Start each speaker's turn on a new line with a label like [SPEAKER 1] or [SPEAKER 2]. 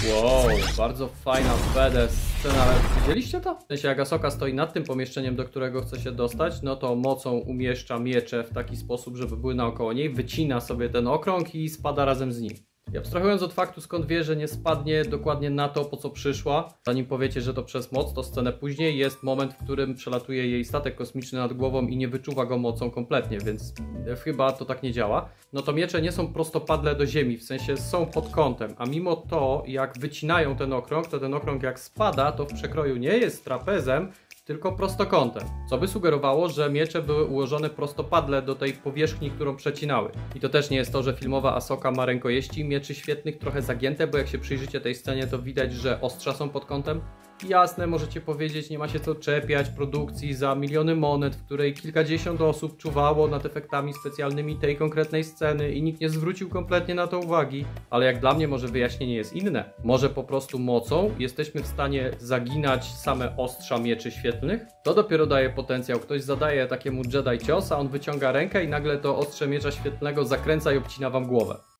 [SPEAKER 1] Wow, bardzo fajna BD scena, ale widzieliście to? W sensie jak Asoka stoi nad tym pomieszczeniem, do którego chce się dostać, no to mocą umieszcza miecze w taki sposób, żeby były naokoło niej, wycina sobie ten okrąg i spada razem z nim. I abstrahując od faktu, skąd wie, że nie spadnie dokładnie na to, po co przyszła, zanim powiecie, że to przez moc, to scenę później jest moment, w którym przelatuje jej statek kosmiczny nad głową i nie wyczuwa go mocą kompletnie, więc chyba to tak nie działa. No to miecze nie są prostopadle do ziemi, w sensie są pod kątem, a mimo to, jak wycinają ten okrąg, to ten okrąg jak spada, to w przekroju nie jest trapezem, tylko prostokątem, co by sugerowało, że miecze były ułożone prostopadle do tej powierzchni, którą przecinały. I to też nie jest to, że filmowa Asoka ma rękojeści mieczy świetnych trochę zagięte, bo jak się przyjrzycie tej scenie, to widać, że ostrza są pod kątem. Jasne, możecie powiedzieć, nie ma się co czepiać produkcji za miliony monet, w której kilkadziesiąt osób czuwało nad efektami specjalnymi tej konkretnej sceny i nikt nie zwrócił kompletnie na to uwagi. Ale jak dla mnie może wyjaśnienie jest inne. Może po prostu mocą jesteśmy w stanie zaginać same ostrza mieczy świetlnych? To dopiero daje potencjał. Ktoś zadaje takiemu Jedi cios, a on wyciąga rękę i nagle to ostrze miecza świetlnego zakręca i obcina wam głowę.